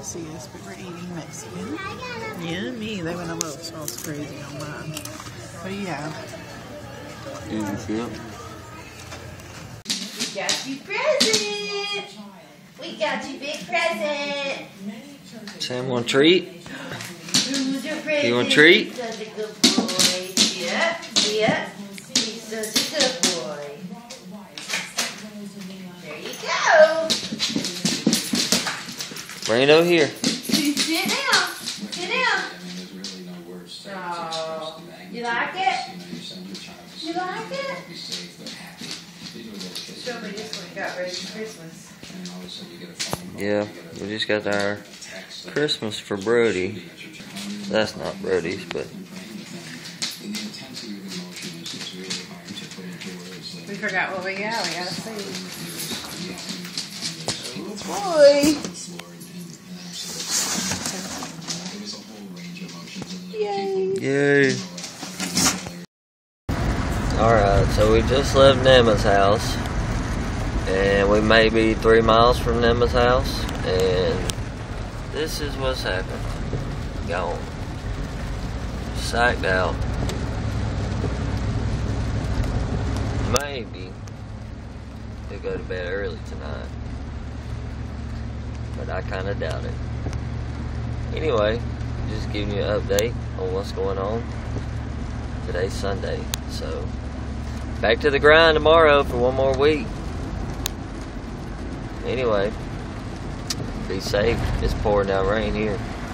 see us, but we're eating Mexican. Yummy. They went a little sauce crazy on mine. What do you have? We got you present. We got you big present. Sam, want a treat? Who's your present? You want a treat? He's such a good boy. Yep. He's such a good boy. There you go. Reno here. Sit down. Sit down. Oh, you like it? You like it? Show me this one got ready for Christmas. Yeah, we just got our Christmas for Brody. That's not Brody's, but We forgot what we got. We gotta see. Boy. Yay. yay! Alright, so we just left Nema's house, and we may be 3 miles from Nema's house, and this is what's happened. Gone. Psyched out. Maybe he'll go to bed early tonight, but I kinda doubt it. Anyway, just giving you an update on what's going on. Today's Sunday, so back to the grind tomorrow for one more week. Anyway, be safe. It's pouring down rain here.